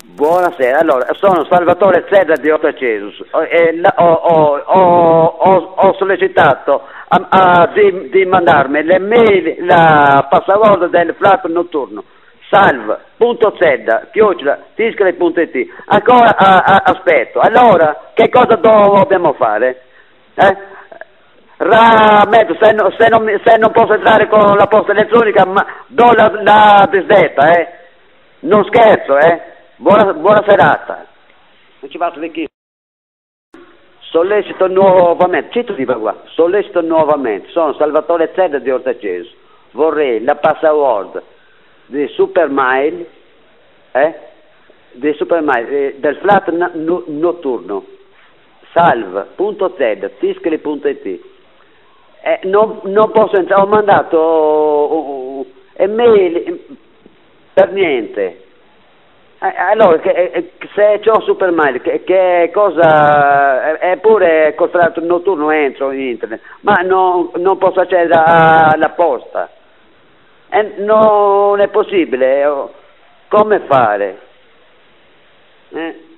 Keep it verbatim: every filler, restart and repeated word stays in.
Buonasera, allora sono Salvatore Zedda di Ortacesus e la- ho, ho- ho- ho- ho sollecitato a- a- di, di mandarmi le mail, la password del flat notturno salv.zedda chiocciola tiscali punto it. Ancora a- a- aspetto, allora che cosa dobbiamo fare? Eh? Rametto, se, no- se, non, mi- se non posso entrare con la posta elettronica, ma do la, la disdetta, eh? Non scherzo, eh? Buona, buona serata. Non ci vado di chi. Sollecito nuovamente, cito di qua, sollecito nuovamente, sono Salvatore Zedda di Ortacesu, vorrei la password di Supermail, eh? Di Supermail, eh, del flat na- no- notturno, salv.zedda, tiscali punto it. Eh, non, non posso entrare, ho mandato uh, uh, email per niente. Eh, allora, che, eh, se c'ho Supermail, che, che cosa, eh, eppure col contratto notturno entro in internet, ma non, non posso accedere alla posta. Eh, non è possibile, oh, come fare? Eh?